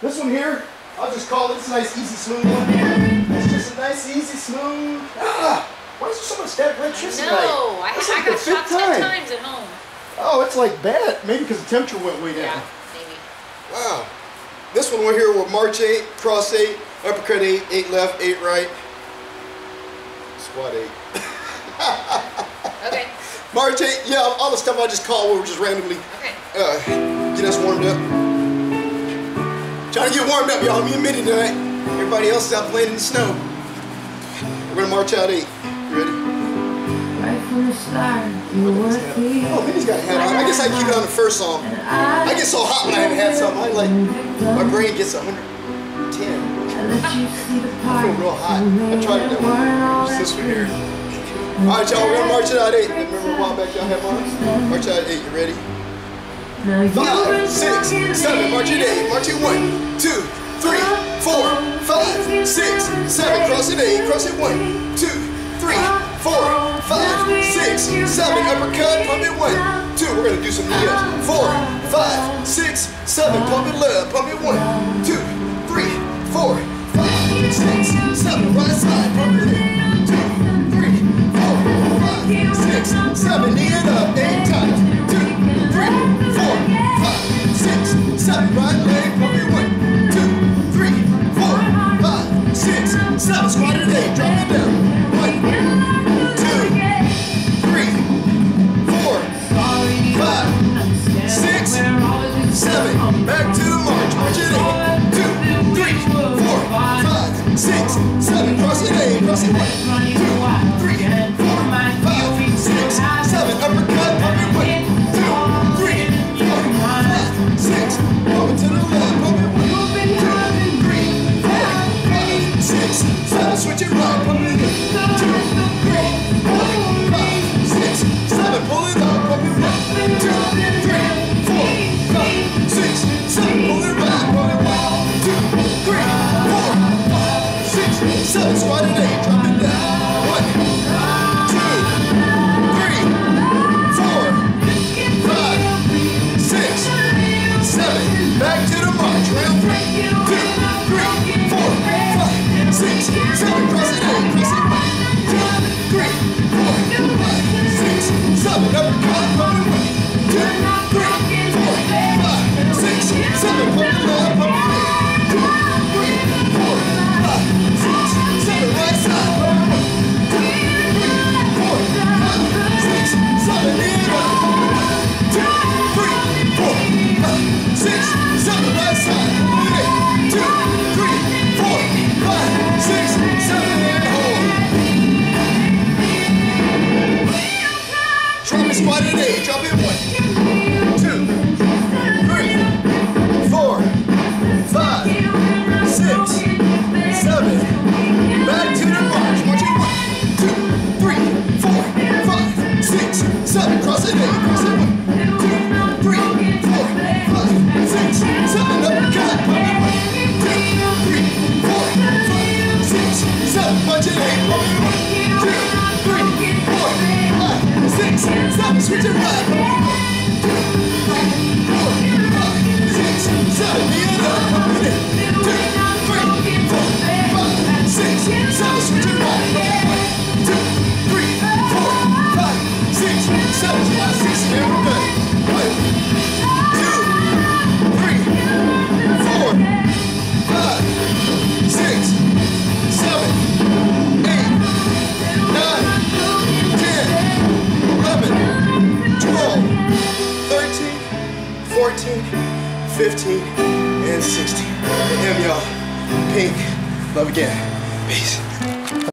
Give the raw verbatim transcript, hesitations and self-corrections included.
This one here, I'll just call it, it's a nice, easy, smooth one. It's just a nice, easy, smooth. Ah, why is there so much dead electricity? No, I, like I got shot ten times at home. Oh, it's like bad. Maybe because the temperature went way down. Yeah, maybe. Wow. This one we're here with March eight, cross eight, uppercut eight, eight left, eight right, squat eight. Okay. March eight, yeah, all the stuff I just called where we're just randomly okay. uh, get us warmed up. Trying to get warmed up, y'all. Me and Minnie tonight. Everybody else is out playing in the snow. We're gonna march out eight. You ready? Right from the start, you were here. Oh, Minnie's got a hat on. I guess I keep it on the first song. I get so hot when I have hats on. I like, my brain gets one hundred ten. I feel real hot. I tried it out. Just this one here. Alright, y'all, we're gonna march it out eight. Remember a while back y'all had mine? March out eight, you ready? Five, six, seven, march it eight. March it one, two, three, four, five, six, seven. Cross it eight, cross it one, two, three, four, five, six, seven. Uppercut, pump it one, two. We're gonna do some knee ups. Four, five, six, seven. Pump it left, pump it one, two, three, four, five, six, seven. Right side, pump it in, two, three, four, five, six, seven. Knee it up, eight times. Two, three, four, five, six, seven. Right leg, pump it one, two, three, four, five, six, seven. Squat it eight, drop it down. One, two, three, four, five, six, seven. Back to the march. March it eight. Two, three, four, five, six, seven. Cross it eight. Cross it one, two, three, four, five, six, seven. Uppercut. Pump it one, two, three, four, five, six. Pump it to the left. Pump it one, two, three, four, five, six, seven. Switch it right. Pump it in. Two, three, four, five, six, seven. Pull it up. Pump it one, two, three, four, five, six, seven. Pull it back. Pump it one, two, three, four, five, six, seven. Squat it eight. Drop it down. One, two, three, four, five, six, seven. Back to the march. Round three. Two, three, four, five, six, seven. Cross it eight. Cross it one, two, three, four, five, six, seven. Uppercut. Pump it one, two, three, four, five, six, seven. Pump it left. Pump it eight. Two, three, four, five, six, seven. Right side. Pump it one, two, three, four, five, six, seven. Knee it up. Pump it one, two, three, four, five, six, seven. Right side. Pump it eight. Two, three, four, five, six, seven. And hold. Drop it, squat it eight. Drop it one, two, three, four, five, six, seven. Back to the march. March it one, two, three, four, five, six, seven. Cross it eight. Cross it one, two, three, four, five, six, seven. Uppercut. Pump it one, two, three, four, five, six, seven. Punch it eight. Pump it one, two, three, four, five, six, seven. Switch it right. Pump it one, two, three, four, five, six, seven. Knee it up. Pump it in. Two, three, four, five, six, seven. Switch it right. Pump it one, two, three, four, five, six, seven. Five, six, and we're good. One, two, three, four, five, six, seven, eight, nine, ten, eleven, twelve, thirteen, fourteen, fifteen, and sixteen. And him, y'all. Pink. Love again. Peace.